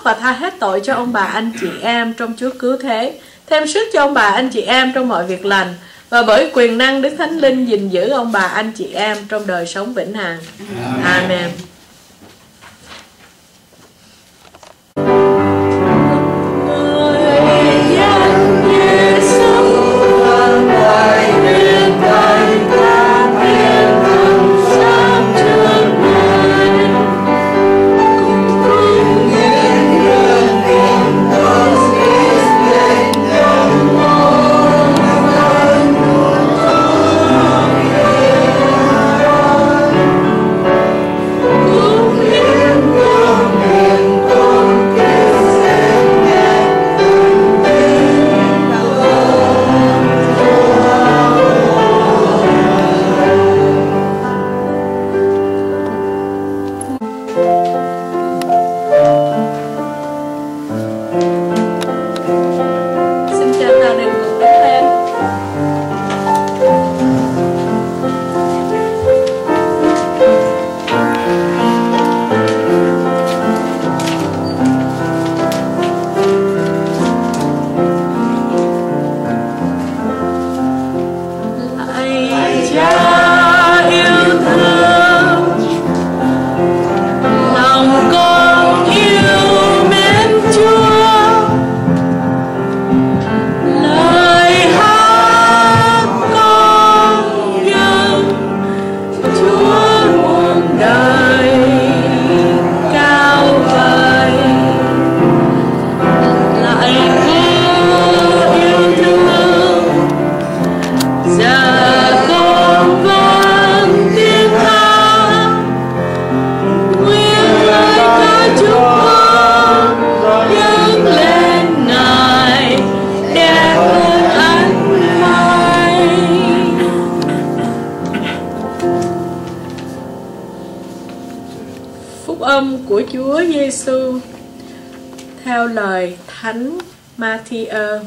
và tha hết tội cho ông bà anh chị em trong Chúa cứu thế, thêm sức cho ông bà anh chị em trong mọi việc lành, và bởi quyền năng Đức Thánh Linh gìn giữ ông bà anh chị em trong đời sống vĩnh hằng. Amen. Của Chúa Giêsu theo lời Thánh Ma-thi-ơ.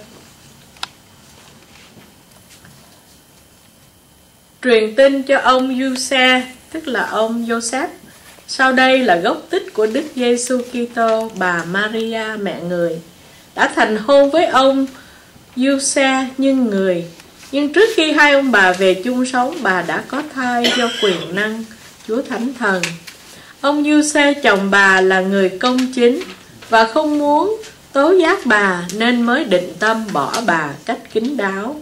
Truyền tin cho ông Giuse, tức là ông Joseph. Sau đây là gốc tích của Đức Giêsu Kitô. Bà Maria mẹ người đã thành hôn với ông Giuse nhân người, nhưng trước khi hai ông bà về chung sống, bà đã có thai do quyền năng Chúa Thánh Thần. Ông Giuse chồng bà là người công chính và không muốn tố giác bà, nên mới định tâm bỏ bà cách kín đáo.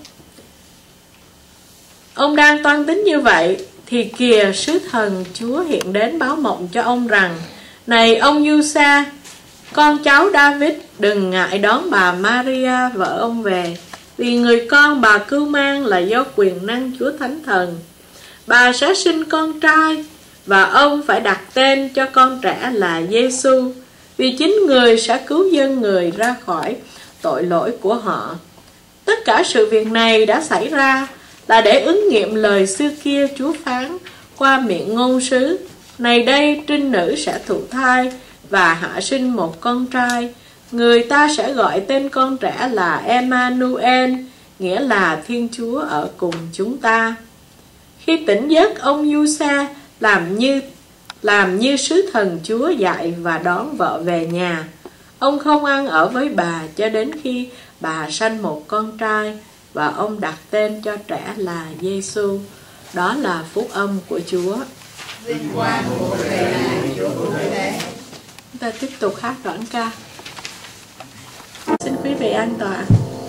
Ông đang toan tính như vậy thì kìa, sứ thần Chúa hiện đến báo mộng cho ông rằng: này ông Giuse, con cháu David, đừng ngại đón bà Maria vợ ông về, vì người con bà cưu mang là do quyền năng Chúa Thánh Thần. Bà sẽ sinh con trai, và ông phải đặt tên cho con trẻ là Giêsu, vì chính người sẽ cứu dân người ra khỏi tội lỗi của họ. Tất cả sự việc này đã xảy ra là để ứng nghiệm lời xưa kia Chúa phán qua miệng ngôn sứ: này đây, trinh nữ sẽ thụ thai và hạ sinh một con trai, người ta sẽ gọi tên con trẻ là Emmanuel, nghĩa là Thiên Chúa ở cùng chúng ta. Khi tỉnh giấc, ông Giuse làm như sứ thần Chúa dạy và đón vợ về nhà. Ông không ăn ở với bà cho đến khi bà sanh một con trai, và ông đặt tên cho trẻ là Giêsu. Đó là phúc âm của Chúa. Vinh quang của Chúa cứu thế. Chúng ta tiếp tục hát đoạn ca. Xin quý vị an tọa.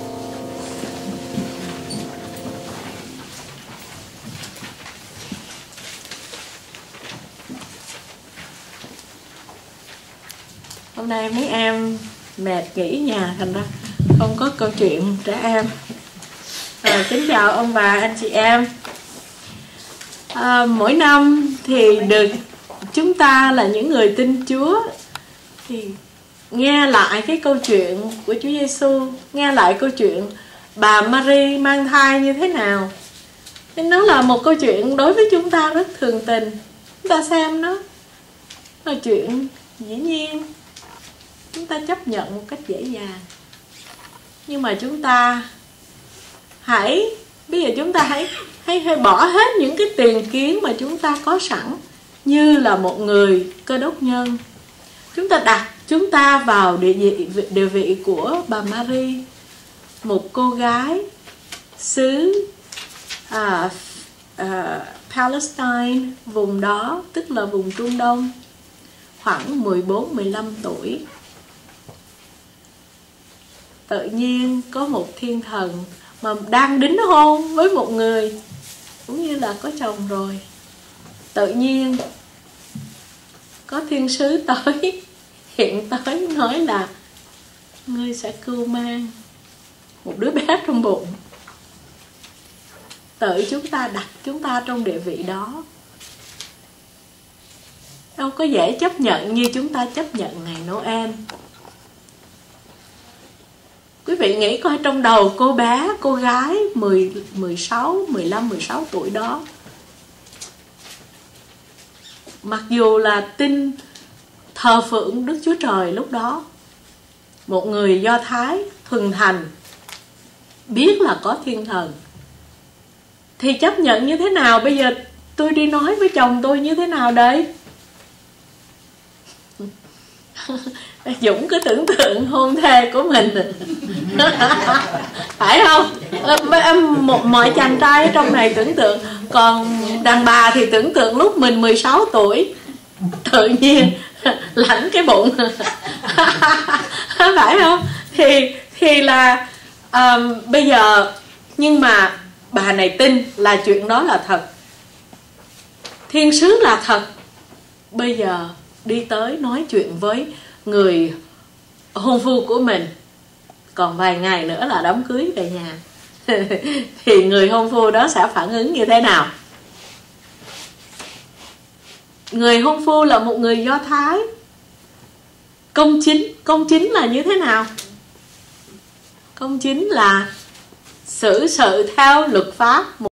Hôm nay mấy em mệt nghỉ nhà, thành ra không có câu chuyện trẻ em. Kính chào ông bà, anh chị em. Mỗi năm thì được chúng ta là những người tin Chúa thì nghe lại cái câu chuyện của Chúa Giêsu, nghe lại câu chuyện bà Mary mang thai như thế nào. Nên nó là một câu chuyện đối với chúng ta rất thường tình. Chúng ta xem nó là chuyện dĩ nhiên, chúng ta chấp nhận một cách dễ dàng. Nhưng mà chúng ta bây giờ chúng ta hãy bỏ hết những cái tiền kiến mà chúng ta có sẵn như là một người Cơ Đốc nhân. Chúng ta đặt chúng ta vào địa vị của bà Mary, một cô gái xứ Palestine, vùng đó tức là vùng Trung Đông, khoảng 14-15 tuổi. Tự nhiên có một thiên thần mà đang đính hôn với một người cũng như là có chồng rồi. Tự nhiên có thiên sứ tới, hiện tới nói là ngươi sẽ cưu mang một đứa bé trong bụng. Tự chúng ta đặt chúng ta trong địa vị đó. Đâu có dễ chấp nhận như chúng ta chấp nhận ngày Noel. Quý vị nghĩ coi, trong đầu cô gái 15-16 tuổi đó, mặc dù là tin thờ phượng Đức Chúa Trời lúc đó, một người Do Thái thuần thành, biết là có thiên thần, thì chấp nhận như thế nào? Bây giờ tôi đi nói với chồng tôi như thế nào đây? Dũng cứ tưởng tượng hôn thê của mình phải không? Mọi chàng trai ở trong này tưởng tượng. Còn đàn bà thì tưởng tượng lúc mình 16 tuổi tự nhiên lãnh cái bụng phải không? Thì là bây giờ, nhưng mà bà này tin là chuyện đó là thật, thiên sứ là thật. Bây giờ đi tới nói chuyện với người hôn phu của mình, còn vài ngày nữa là đám cưới về nhà thì người hôn phu đó sẽ phản ứng như thế nào? Người hôn phu là một người Do Thái công chính là như thế nào? Công chính là xử sự theo luật pháp.